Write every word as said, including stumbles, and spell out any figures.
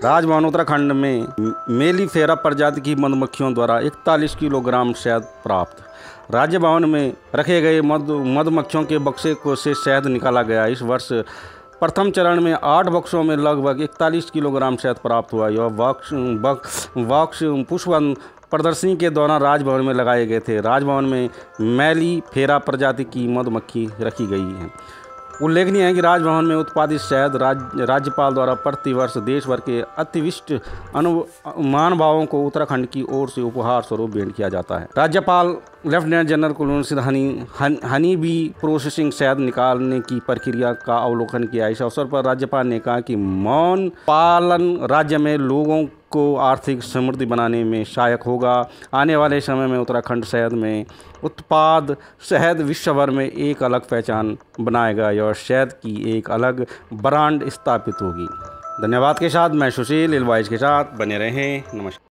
राजभवन उत्तराखंड में मेलिफेरा प्रजाति की मधुमक्खियों द्वारा इकतालीस किलोग्राम शहद प्राप्त। राज्य भवन में रखे गए मधु मधुमक्खियों के बक्से को से शहद निकाला गया। इस वर्ष प्रथम चरण में आठ बक्सों में लगभग इकतालीस किलोग्राम शहद प्राप्त हुआ। यह बक्स बक्स पुष्पन प्रदर्शनी के दौरान राजभवन में लगाए गए थे। राजभवन में मेलिफेरा प्रजाति की मधुमक्खी रखी गई है। उल्लेखनीय है कि राजभवन में उत्पादित शहद राज्य राज्यपाल द्वारा प्रतिवर्ष देश भर के अतिविशिष्ट महानुभावों को उत्तराखंड की ओर से उपहार स्वरूप भेंट किया जाता है। राज्यपाल लेफ्टिनेंट जनरल कुलवंत सिंह हनी हन, हनी बी प्रोसेसिंग शहद निकालने की प्रक्रिया का अवलोकन किया। इस अवसर पर राज्यपाल ने कहा कि मौन पालन राज्य में लोगों को आर्थिक समृद्धि बनाने में सहायक होगा। आने वाले समय में उत्तराखंड शहद में उत्पाद शहद विश्व भर में एक अलग पहचान बनाएगा और शहद की एक अलग ब्रांड स्थापित होगी। धन्यवाद के साथ मैं सुशील इलवाइज के साथ बने रहें। नमस्कार।